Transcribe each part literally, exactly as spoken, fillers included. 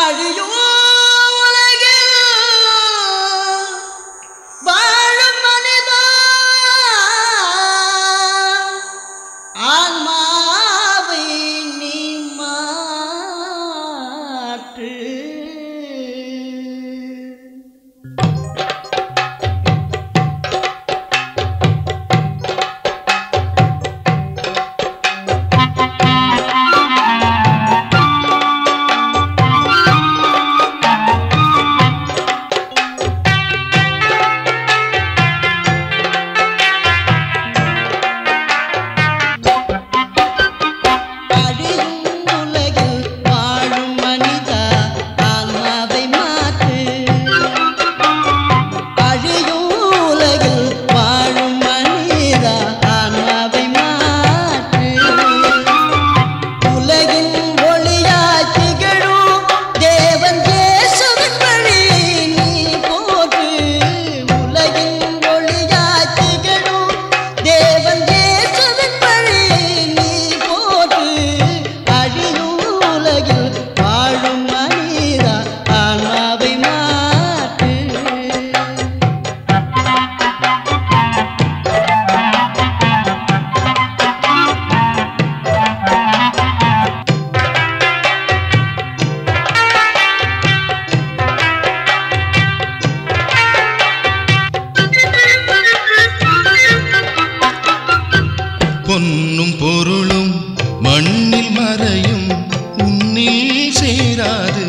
பொன்னும் பொருளும் மண்ணில் மறையும் உன்னில் சேராது.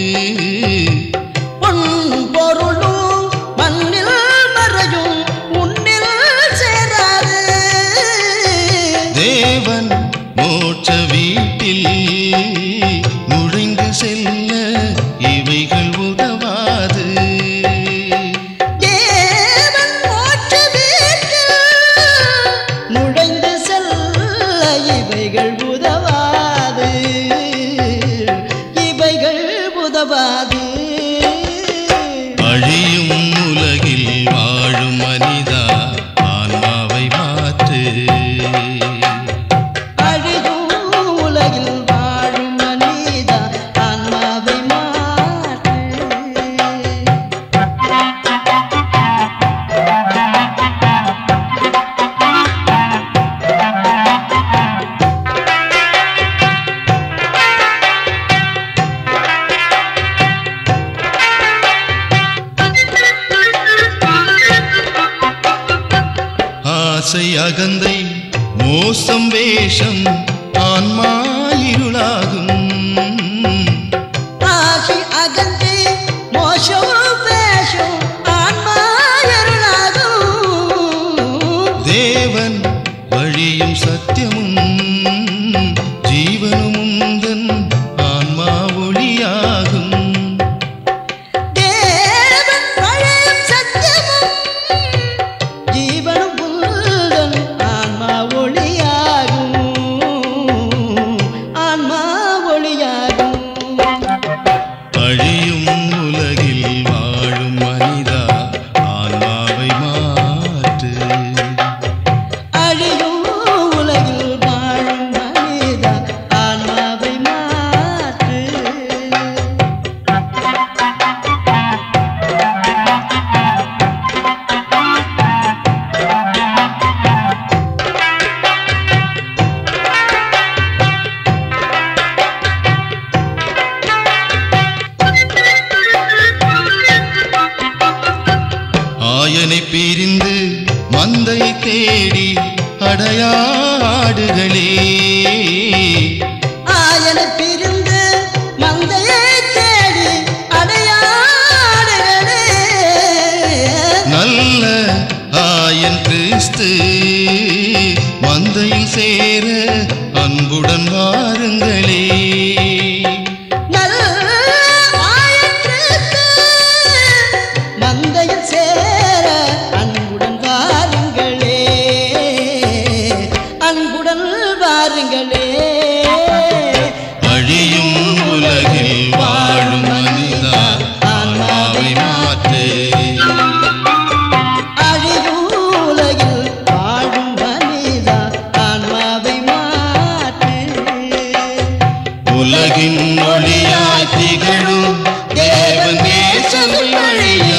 பொன்னும் பொருளும் மண்ணில் மறையும் உன்னில் சேராது. தேவன் மோட்ச வீட்டில் நுழைந்து செல்ல இவைகள் உதவாது. இவைகள் உதவாது, இவைகள் உதவாது. அழியும் உலகில் வாழும் மனிதா ஆன்மாவை மாற்று. அழியும் உலகில் வாழும் மனிதா ஆன்மாவை மாற்று. ஆசை அகந்தை மோசம் வேஷம் ஆன்மா இருளாகும். ஆசை அகந்தை மோசம் வேஷம் ஆன்மா இருளாகும். தேவன் வழியும் சத்தியமும் ஜீவனும் உந்தன் ஆன்மா ஒளியாகும். அழியும் உலகில் வாழும் மனிதா ஆன்மாவை மாற்று. அழியும் உலகில் வாழும் மனிதா ஆன்மாவை மாற்று. ஆயனை பிரிந்து மந்தை தேடி அடையாடுகளே. ஆயனை பிரிந்து மந்தையை தேடி அடையாடுகளே. நல்ல ஆயன் கிறிஸ்து மந்தையில் சேர அன்புடன் வாருங்களே. மந்தையில் சேர அன்புடன் வாருங்களே, அன்புடன் வாருங்களே. அழியும் உலகில் வாழும் மனிதா ஆன்மாவை மாற்று. அழியும் உலகில் வாழும் மனிதா ஆன்மாவை மாற்று. உலகின் ஒளியாய் திகழும் தேவன் நேசம் வழியே